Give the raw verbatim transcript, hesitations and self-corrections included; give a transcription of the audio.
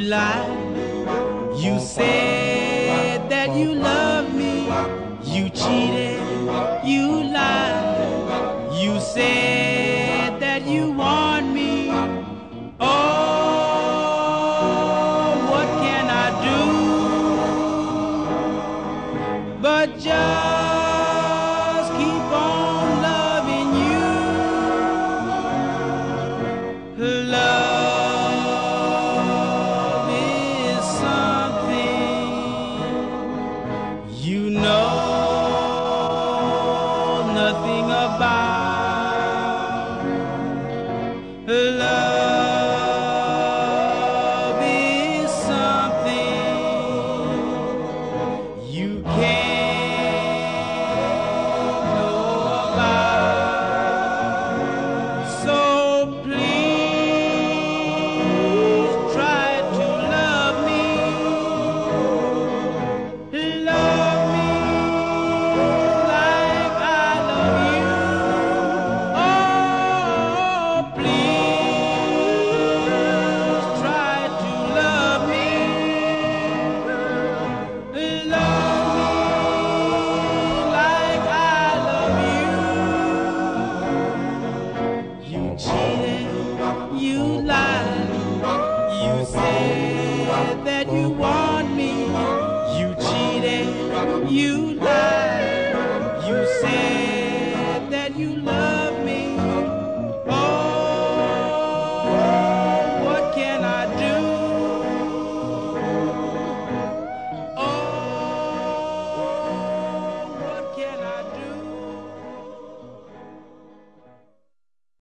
lied. You said that you loved me. You cheated. You lied. You said that you want me. Oh, what can I do but just keep on loving you? Love is something you know nothing about. Love is something you can't know about. So please try to love me. Love me like I love you. Oh, please try to love me. Love me like I love you. You cheated, you lied, you said that you want me. You cheated, you lied.